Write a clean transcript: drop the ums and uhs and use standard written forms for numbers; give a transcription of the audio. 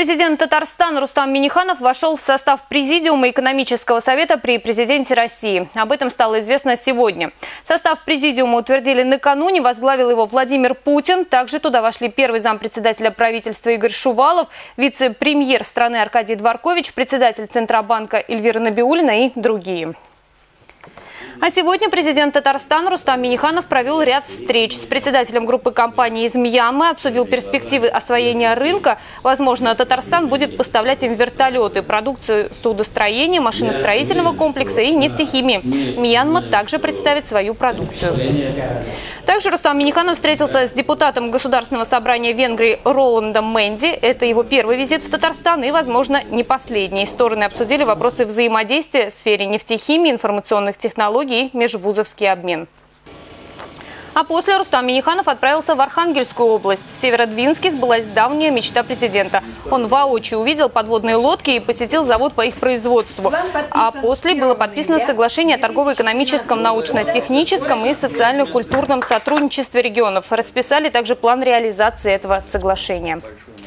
Президент Татарстана Рустам Минниханов вошел в состав Президиума экономического совета при президенте России. Об этом стало известно сегодня. Состав Президиума утвердили накануне, возглавил его Владимир Путин. Также туда вошли первый зампредседателя правительства Игорь Шувалов, вице-премьер страны Аркадий Дворкович, председатель Центробанка Эльвира Набиуллина и другие. А сегодня президент Татарстана Рустам Минниханов провел ряд встреч. С председателем группы компаний из Мьянмы обсудил перспективы освоения рынка. Возможно, Татарстан будет поставлять им вертолеты, продукцию судостроения, машиностроительного комплекса и нефтехимии. Мьянма также представит свою продукцию. Также Рустам Минниханов встретился с депутатом Государственного собрания Венгрии Роландом Менди. Это его первый визит в Татарстан и, возможно, не последний. Стороны обсудили вопросы взаимодействия в сфере нефтехимии, информационных технологий и межвузовский обмен. А после Рустам Минниханов отправился в Архангельскую область. В Северодвинске сбылась давняя мечта президента. Он воочию увидел подводные лодки и посетил завод по их производству. А после было подписано соглашение о торгово-экономическом, научно-техническом и социально-культурном сотрудничестве регионов. Расписали также план реализации этого соглашения.